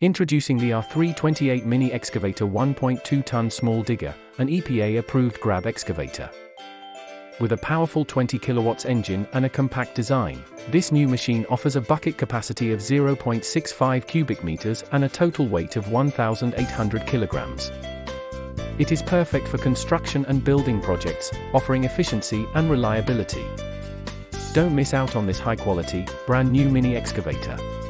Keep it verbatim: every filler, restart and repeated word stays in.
Introducing the R three twenty-eight Mini Excavator one point two ton small digger, an E P A-approved grab excavator. With a powerful twenty kilowatts engine and a compact design, this new machine offers a bucket capacity of zero point six five cubic meters and a total weight of one thousand eight hundred kilograms. It is perfect for construction and building projects, offering efficiency and reliability. Don't miss out on this high-quality, brand new mini excavator.